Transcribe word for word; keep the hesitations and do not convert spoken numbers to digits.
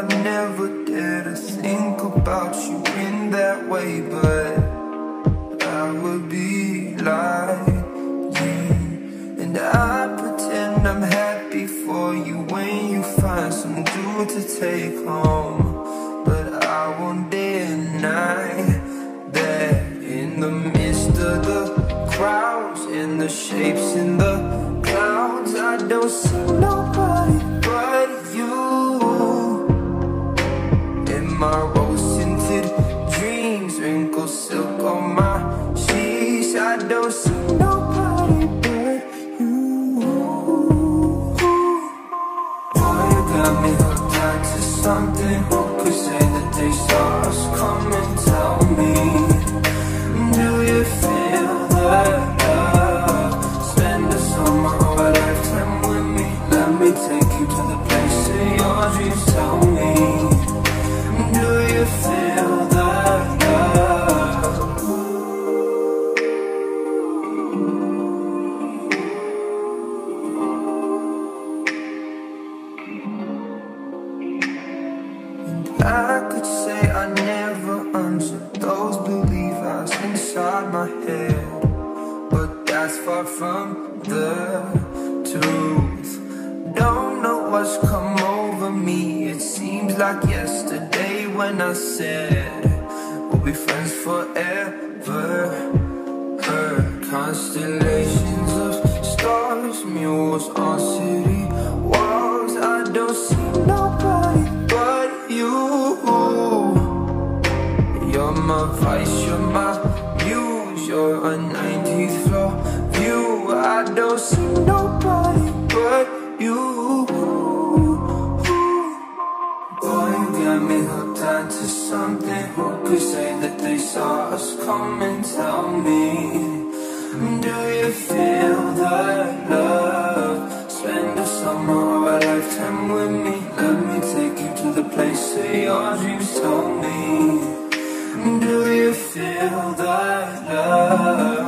I never dare to think about you in that way, but I would be lying. And I pretend I'm happy for you when you find some dude to take home. But I won't deny that in the midst of the crowds and the shapes in the clouds, I don't see nobody but you. In my rose-tinted dreams, wrinkled silk on my sheets, I don't see nobody but you. Boy, you got me hooked onto something. Who could say that they saw us come and tell me? Do you feel that love? Spend the summer or a lifetime with me. Let me take you to the place of your dreams. Tell me, do you feel that love? And I could say I never answered those belief eyes inside my head, but that's far from the truth. Don't know what's come over me. It seems like yesterday when I said we'll be friends forever. Her constellations of stars, mules on city walls. I don't see nobody but you. You're my vice, you're my muse, you're a nineteenth floor view. I don't see nobody but you. Boy, you got me hooked onto something. Who could say that they saw us come and tell me? Do you feel that love? Spend a summer or a lifetime with me. Let me take you to the place of your dreams. Tell me, do you feel that love?